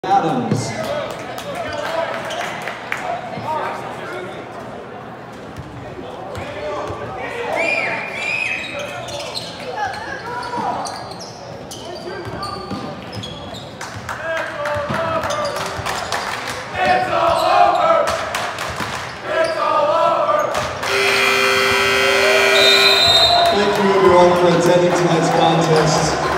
Adams. Thank you everyone for attending tonight's contest.